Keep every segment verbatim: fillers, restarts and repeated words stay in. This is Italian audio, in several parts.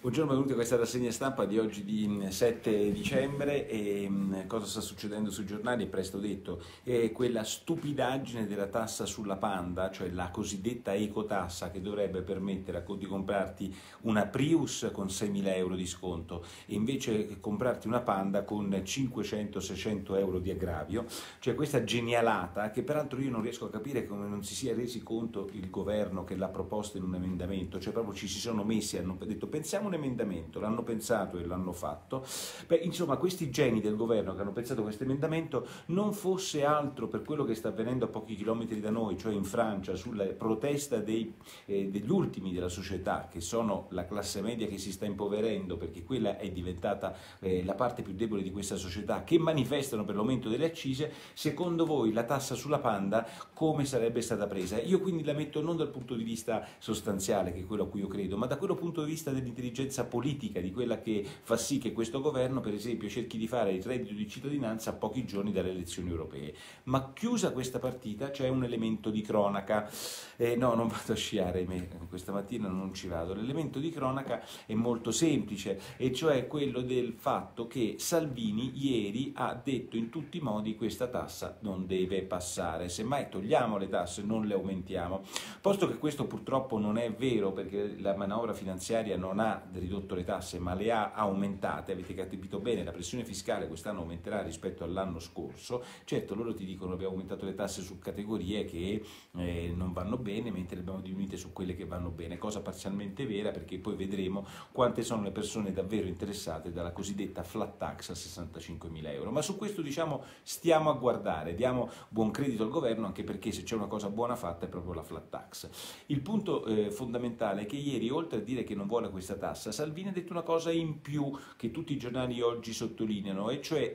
Buongiorno, benvenuti a questa rassegna stampa di oggi di sette dicembre e mh, cosa sta succedendo sui giornali? È presto detto, è quella stupidaggine della tassa sulla Panda, cioè la cosiddetta ecotassa che dovrebbe permettere a, di comprarti una Prius con seimila euro di sconto e invece che comprarti una Panda con cinquecento seicento euro di aggravio, cioè questa genialata che peraltro io non riesco a capire come non si sia resi conto il governo che l'ha proposta in un emendamento, cioè proprio ci si sono messi, hanno detto pensiamo un emendamento, l'hanno pensato e l'hanno fatto. Beh, insomma, questi geni del governo che hanno pensato questo emendamento non fosse altro per quello che sta avvenendo a pochi chilometri da noi, cioè in Francia, sulla protesta dei, eh, degli ultimi della società, che sono la classe media che si sta impoverendo, perché quella è diventata eh, la parte più debole di questa società, che manifestano per l'aumento delle accise. Secondo voi la tassa sulla Panda come sarebbe stata presa? Io quindi la metto non dal punto di vista sostanziale, che è quello a cui io credo, ma da quello punto di vista dell'intelligenza politica, di quella che fa sì che questo governo, per esempio, cerchi di fare il reddito di cittadinanza a pochi giorni dalle elezioni europee. Ma chiusa questa partita c'è un elemento di cronaca. Eh, no, non vado a sciare, me, questa mattina non ci vado. L'elemento di cronaca è molto semplice, e cioè quello del fatto che Salvini ieri ha detto in tutti i modi questa tassa non deve passare, semmai togliamo le tasse, non le aumentiamo. Posto che questo purtroppo non è vero, perché la manovra finanziaria non ha ridotto le tasse ma le ha aumentate, avete capito bene, la pressione fiscale quest'anno aumenterà rispetto all'anno scorso. Certo, loro ti dicono abbiamo aumentato le tasse su categorie che eh, non vanno bene, mentre le abbiamo diminuite su quelle che vanno bene, cosa parzialmente vera, perché poi vedremo quante sono le persone davvero interessate dalla cosiddetta flat tax a sessantacinquemila euro. Ma su questo, diciamo, stiamo a guardare, diamo buon credito al governo, anche perché se c'è una cosa buona fatta è proprio la flat tax. Il punto eh, fondamentale è che ieri, oltre a dire che non vuole questa tassa, Salvini ha detto una cosa in più che tutti i giornali oggi sottolineano, e cioè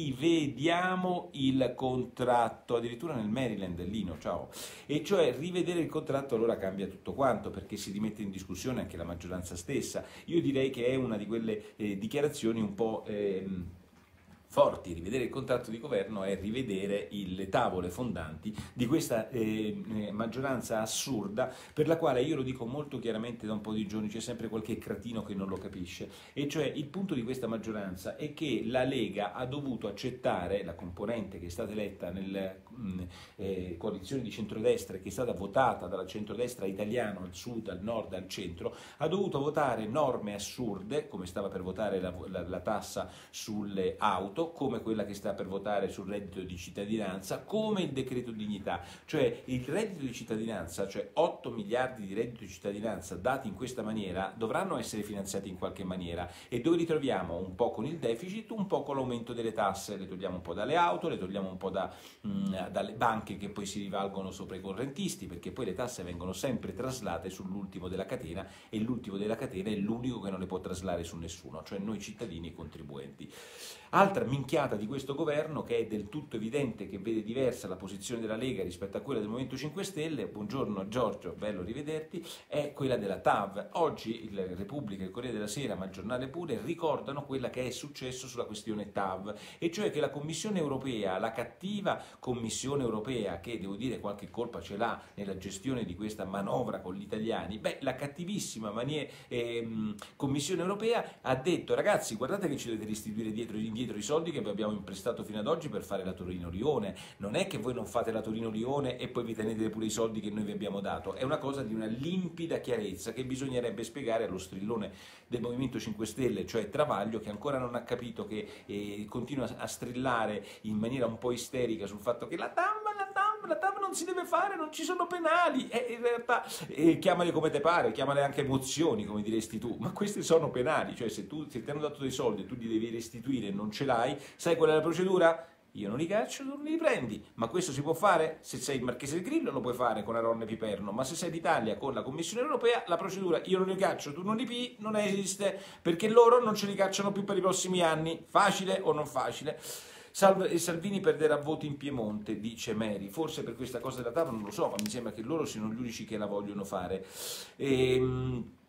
rivediamo il contratto, addirittura nel Maryland, Lino, ciao, e cioè rivedere il contratto. Allora cambia tutto quanto, perché si rimette in discussione anche la maggioranza stessa. Io direi che è una di quelle eh, dichiarazioni un po' ehm, forti. Rivedere il contratto di governo è rivedere il, le tavole fondanti di questa eh, maggioranza assurda, per la quale io lo dico molto chiaramente da un po' di giorni, c'è sempre qualche cretino che non lo capisce, e cioè il punto di questa maggioranza è che la Lega ha dovuto accettare, la componente che è stata eletta nelle eh, coalizioni di centrodestra, che è stata votata dalla centrodestra italiano al sud, al nord, al centro, ha dovuto votare norme assurde, come stava per votare la, la, la tassa sulle auto, come quella che sta per votare sul reddito di cittadinanza, come il decreto dignità. Cioè il reddito di cittadinanza, cioè otto miliardi di reddito di cittadinanza dati in questa maniera, dovranno essere finanziati in qualche maniera, e dove li troviamo? Un po' con il deficit, un po' con l'aumento delle tasse. Le togliamo un po' dalle auto, le togliamo un po' da, mh, dalle banche, che poi si rivalgono sopra i correntisti, perché poi le tasse vengono sempre traslate sull'ultimo della catena, e l'ultimo della catena è l'unico che non le può traslare su nessuno, cioè noi cittadini e contribuenti. Altra minchiata di questo governo, che è del tutto evidente che vede diversa la posizione della Lega rispetto a quella del Movimento cinque Stelle, buongiorno Giorgio, bello rivederti, è quella della T A V. Oggi il Repubblica, il Corriere della Sera, ma il giornale pure, ricordano quella che è successo sulla questione T A V, e cioè che la Commissione Europea, la cattiva Commissione Europea, che devo dire qualche colpa ce l'ha nella gestione di questa manovra con gli italiani, beh, la cattivissima manie, ehm, Commissione Europea ha detto ragazzi, guardate che ci dovete restituire dietro, indietro i soldi che vi abbiamo imprestato fino ad oggi per fare la Torino-Lione. Non è che voi non fate la Torino-Lione e poi vi tenete pure i soldi che noi vi abbiamo dato, è una cosa di una limpida chiarezza che bisognerebbe spiegare allo strillone del Movimento cinque Stelle, cioè Travaglio, che ancora non ha capito, che eh, continua a strillare in maniera un po' isterica sul fatto che la T A V, la T A V, la T A V non si deve fare, non ci sono penali, e in realtà eh, chiamale come te pare, chiamale anche emozioni, come diresti tu, ma questi sono penali, cioè se tu se ti hanno dato dei soldi e tu li devi restituire e non ce l'hai, sai qual è la procedura? Io non li caccio, tu non li prendi. Ma questo si può fare? Se sei il Marchese del Grillo lo puoi fare con Aronne Piperno, ma se sei d'Italia con la Commissione Europea, la procedura io non li caccio, tu non li pii, non esiste, perché loro non ce li cacciano più per i prossimi anni. Facile o non facile? Salv- Salvini perderà voti in Piemonte, dice Mary, forse per questa cosa della T A V non lo so, ma mi sembra che loro siano gli unici che la vogliono fare. Ehm...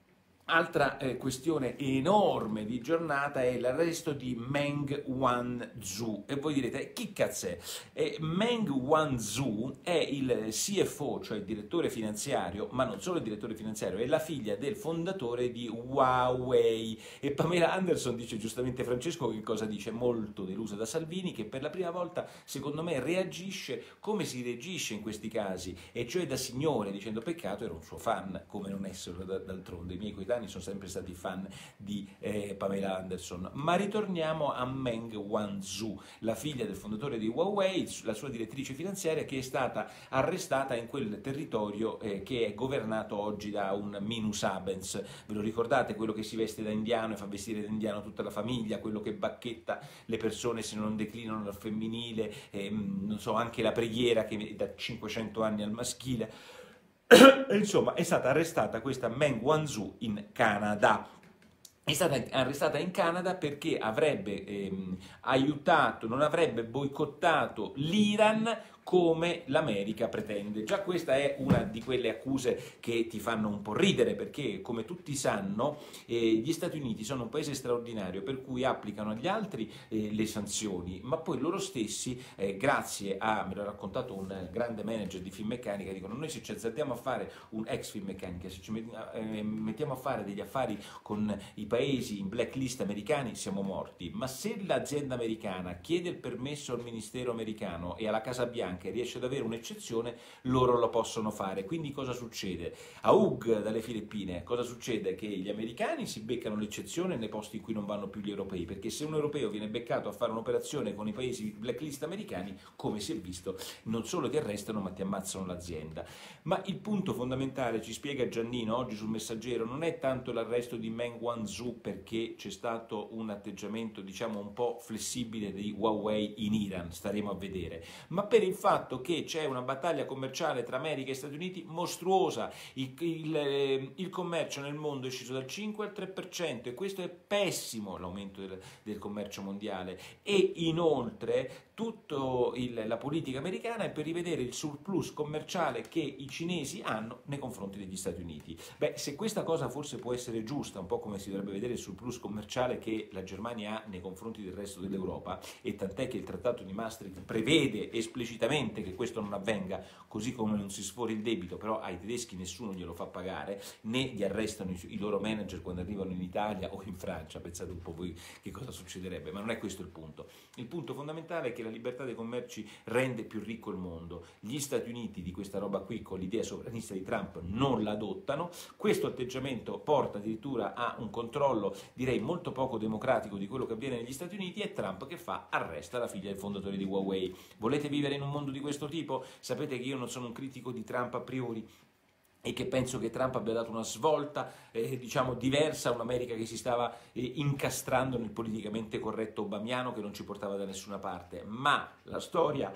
Altra eh, questione enorme di giornata è l'arresto di Meng Wanzhou. E voi direte, chi cazzo è? Eh, Meng Wanzhou è il C F O, cioè il direttore finanziario, ma non solo il direttore finanziario, è la figlia del fondatore di Huawei. E Pamela Anderson dice giustamente, Francesco, che cosa dice? Molto delusa da Salvini, che per la prima volta, secondo me, reagisce come si reagisce in questi casi, e cioè da signore, dicendo peccato, era un suo fan, come non essere d'altronde. I miei coetanei sono sempre stati fan di eh, Pamela Anderson. Ma ritorniamo a Meng Wanzhou, la figlia del fondatore di Huawei, la sua direttrice finanziaria, che è stata arrestata in quel territorio eh, che è governato oggi da un minus abens. Ve lo ricordate? Quello che si veste da indiano e fa vestire da indiano tutta la famiglia, quello che bacchetta le persone se non declinano dal femminile, eh, non so, anche la preghiera che da cinquecento anni al maschile. Insomma, è stata arrestata questa Meng Wanzhou in Canada. È stata arrestata in Canada perché avrebbe ehm, aiutato, non avrebbe boicottato l'Iran come l'America pretende. Già questa è una di quelle accuse che ti fanno un po' ridere, perché come tutti sanno eh, gli Stati Uniti sono un paese straordinario per cui applicano agli altri eh, le sanzioni, ma poi loro stessi, eh, grazie a, me l'ha raccontato un grande manager di Finmeccanica, dicono: noi se ci azzardiamo a fare un ex Finmeccanica, se ci mettiamo a fare degli affari con i paesi in blacklist americani siamo morti, ma se l'azienda americana chiede il permesso al ministero americano e alla Casa Bianca e riesce ad avere un'eccezione, loro lo possono fare. Quindi cosa succede? A Hug dalle Filippine cosa succede? Che gli americani si beccano l'eccezione nei posti in cui non vanno più gli europei, perché se un europeo viene beccato a fare un'operazione con i paesi blacklist americani, come si è visto, non solo ti arrestano ma ti ammazzano l'azienda. Ma il punto fondamentale, ci spiega Giannino oggi sul Messaggero, non è tanto l'arresto di Meng Wanzhou perché c'è stato un atteggiamento, diciamo, un po' flessibile di Huawei in Iran, staremo a vedere, ma per il fatto che c'è una battaglia commerciale tra America e Stati Uniti mostruosa. Il, il, il commercio nel mondo è sceso dal cinque al tre per cento e questo è pessimo, l'aumento del, del commercio mondiale, e inoltre tutta la politica americana è per rivedere il surplus commerciale che i cinesi hanno nei confronti degli Stati Uniti. Beh, se questa cosa forse può essere giusta, un po' come si dovrebbe vedere il surplus commerciale che la Germania ha nei confronti del resto dell'Europa, e tant'è che il trattato di Maastricht prevede esplicitamente che questo non avvenga, così come non si sfori il debito, però ai tedeschi nessuno glielo fa pagare, né gli arrestano i, i loro manager quando arrivano in Italia o in Francia. Pensate un po' voi che cosa succederebbe, ma non è questo il punto. Il punto fondamentale è che la libertà dei commerci rende più ricco il mondo. Gli Stati Uniti di questa roba qui, con l'idea sovranista di Trump, non la adottano. Questo atteggiamento porta addirittura a un controllo, direi molto poco democratico, di quello che avviene negli Stati Uniti, e Trump che fa? Arresta la figlia del fondatore di Huawei. Volete vivere in un mondo di questo tipo? Sapete che io non sono un critico di Trump a priori, e che penso che Trump abbia dato una svolta eh, diciamo diversa a un'America che si stava eh, incastrando nel politicamente corretto obamiano che non ci portava da nessuna parte, ma la storia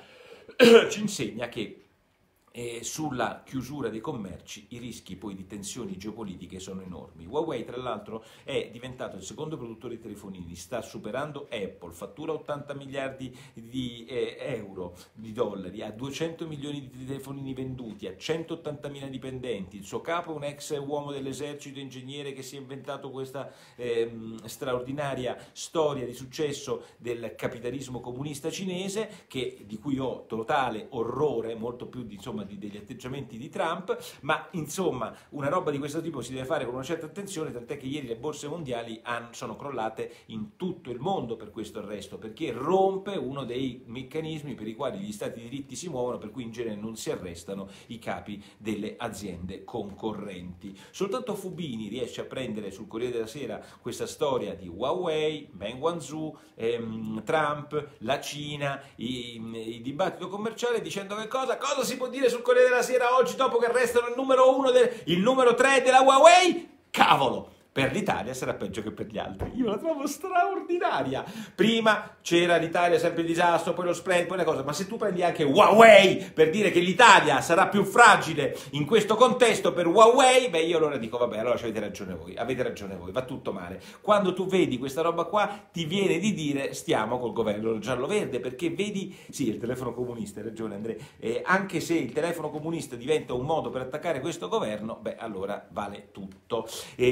ci insegna che E sulla chiusura dei commerci i rischi poi di tensioni geopolitiche sono enormi. Huawei, tra l'altro, è diventato il secondo produttore di telefonini, sta superando Apple, fattura ottanta miliardi di eh, euro, di dollari, ha duecento milioni di telefonini venduti, ha centottantamila dipendenti, il suo capo è un ex uomo dell'esercito, ingegnere, che si è inventato questa eh, straordinaria storia di successo del capitalismo comunista cinese, che, di cui ho totale orrore, molto più di, insomma, Di, degli atteggiamenti di Trump, ma insomma una roba di questo tipo si deve fare con una certa attenzione, tant'è che ieri le borse mondiali han, sono crollate in tutto il mondo per questo arresto, perché rompe uno dei meccanismi per i quali gli stati di diritti si muovono, per cui in genere non si arrestano i capi delle aziende concorrenti. Soltanto Fubini riesce a prendere sul Corriere della Sera questa storia di Huawei, Meng Wanzhou, ehm, Trump, la Cina, il dibattito commerciale, dicendo che cosa, cosa si può dire sul Corriere della Sera oggi dopo che arrestano il numero uno, del, il numero tre della Huawei? Cavolo! Per l'Italia sarà peggio che per gli altri. Io la trovo straordinaria. Prima c'era l'Italia, sempre il disastro, poi lo spread, poi le cose, ma se tu prendi anche Huawei per dire che l'Italia sarà più fragile in questo contesto per Huawei, beh, io allora dico, vabbè, allora avete ragione voi, avete ragione voi, va tutto male. Quando tu vedi questa roba qua, ti viene di dire stiamo col governo giallo-verde, perché vedi, sì, il telefono comunista, hai ragione Andrea, eh, anche se il telefono comunista diventa un modo per attaccare questo governo, beh, allora vale tutto. E nel frattempo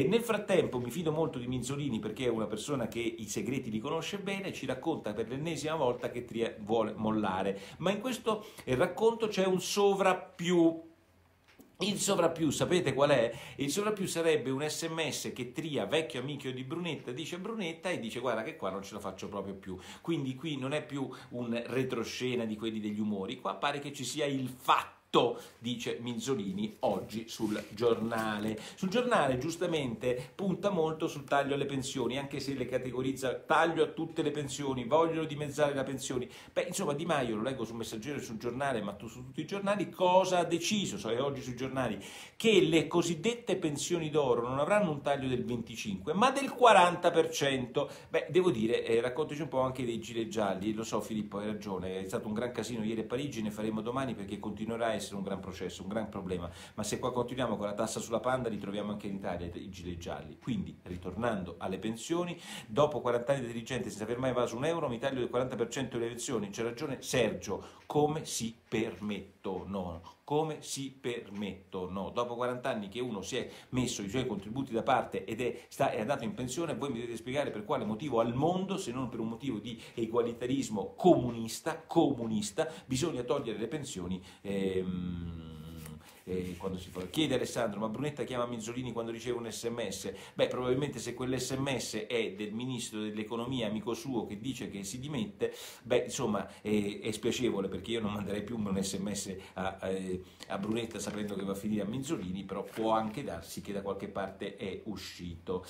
frattempo mi fido molto di Minzolini perché è una persona che i segreti li conosce bene, ci racconta per l'ennesima volta che Tria vuole mollare, ma in questo racconto c'è un sovrappiù. Il sovrappiù, sapete qual è? Il sovrappiù sarebbe un sms che Tria, vecchio amico di Brunetta, dice a Brunetta e dice guarda che qua non ce la faccio proprio più. Quindi qui non è più un retroscena di quelli degli umori, qua pare che ci sia il fatto, dice Minzolini oggi sul giornale. Sul giornale giustamente punta molto sul taglio alle pensioni, anche se le categorizza taglio a tutte le pensioni, vogliono dimezzare le pensioni. Beh, insomma, Di Maio, lo leggo sul Messaggero e sul giornale, ma tu su tutti i giornali, cosa ha deciso? So, è oggi sui giornali, che le cosiddette pensioni d'oro non avranno un taglio del venticinque, ma del quaranta per cento. Beh, devo dire, eh, raccontaci un po' anche dei gilet gialli, lo so Filippo, hai ragione, è stato un gran casino ieri a Parigi, ne faremo domani perché continuerà a essere un gran processo, un gran problema, ma se qua continuiamo con la tassa sulla Panda li troviamo anche in Italia i gilet gialli. Quindi, ritornando alle pensioni, dopo quaranta anni di dirigente senza aver mai evaso un euro, mi taglio del quaranta per cento delle pensioni. C'è ragione Sergio, come si permettono? Come si permettono? Dopo quaranta anni che uno si è messo i suoi contributi da parte ed è, sta, è andato in pensione, voi mi dovete spiegare per quale motivo al mondo, se non per un motivo di egualitarismo comunista, comunista, bisogna togliere le pensioni. Ehm, Eh, quando si fa. Chiede Alessandro, ma Brunetta chiama Minzolini quando riceve un sms? Beh, probabilmente se quell'sms è del ministro dell'economia, amico suo, che dice che si dimette, beh, insomma, è, è spiacevole, perché io non manderei più un sms a, a, a Brunetta sapendo che va a finire a Minzolini, però può anche darsi che da qualche parte è uscito.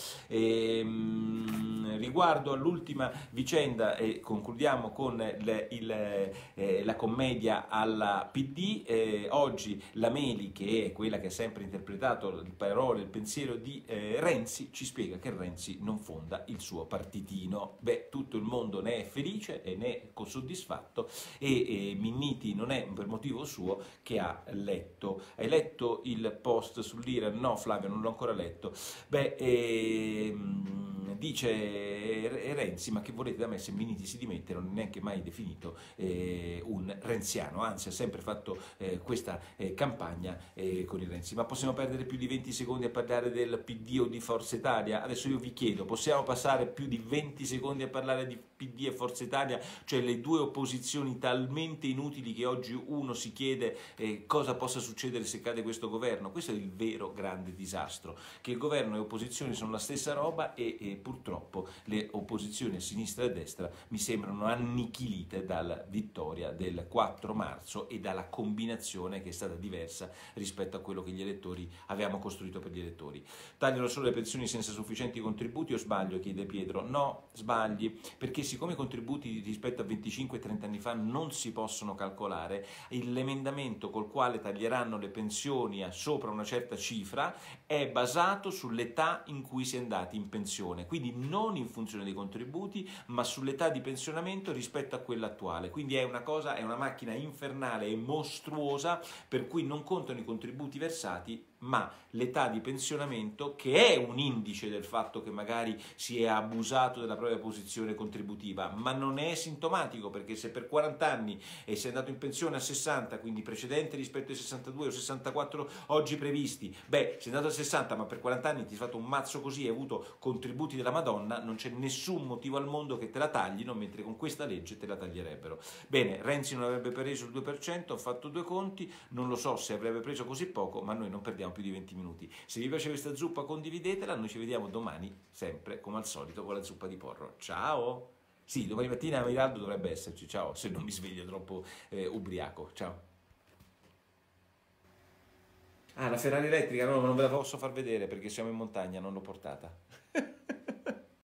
Ehm, riguardo all'ultima vicenda, e eh, concludiamo con il, il, eh, la commedia alla P D, eh, oggi la Meli, che è quella che ha sempre interpretato le parole, il pensiero di eh, Renzi, ci spiega che Renzi non fonda il suo partitino. Beh, tutto il mondo ne è felice e ne è soddisfatto, e, e Minniti non è per motivo suo che ha letto. Hai letto il post sull'Iran? No Flavio, non l'ho ancora letto. Beh, ehm, dice Renzi, ma che volete da me, se Minniti si dimette non è neanche mai definito eh, un renziano, anzi ha sempre fatto eh, questa eh, campagna Eh, con il Renzi. Ma possiamo perdere più di venti secondi a parlare del P D o di Forza Italia? Adesso io vi chiedo, possiamo passare più di venti secondi a parlare di P D e Forza Italia, cioè le due opposizioni talmente inutili che oggi uno si chiede eh, cosa possa succedere se cade questo governo? Questo è il vero grande disastro, che il governo e l'opposizione sono la stessa roba e, e purtroppo le opposizioni a sinistra e a destra mi sembrano annichilite dalla vittoria del quattro marzo e dalla combinazione che è stata diversa rispetto a quello che gli elettori avevamo costruito per gli elettori. Tagliano solo le pensioni senza sufficienti contributi o sbaglio? Chiede Pietro. No, sbagli, perché siccome i contributi rispetto a venticinque trenta anni fa non si possono calcolare, l'emendamento col quale taglieranno le pensioni a sopra una certa cifra è basato sull'età in cui si è andati in pensione, quindi non in funzione dei contributi, ma sull'età di pensionamento rispetto a quella attuale. Quindi è una cosa, è una macchina infernale e mostruosa, per cui non contano i contributi versati, ma l'età di pensionamento, che è un indice del fatto che magari si è abusato della propria posizione contributiva, ma non è sintomatico, perché se per quaranta anni e sei andato in pensione a sessanta, quindi precedente rispetto ai sessantadue o sessantaquattro oggi previsti, beh, sei andato a sessanta ma per quaranta anni ti sei fatto un mazzo così e hai avuto contributi della Madonna, non c'è nessun motivo al mondo che te la taglino, mentre con questa legge te la taglierebbero. Bene, Renzi non avrebbe preso il due per cento, ho fatto due conti, non lo so se avrebbe preso così poco, ma noi non perdiamo più di venti minuti. Se vi piace questa zuppa condividetela, noi ci vediamo domani, sempre come al solito, con la zuppa di porro. Ciao! Sì, domani mattina a Miraldo dovrebbe esserci, ciao, se non mi sveglio troppo eh, ubriaco, ciao. Ah, la Ferrari elettrica, no, non ve la posso far vedere perché siamo in montagna, non l'ho portata.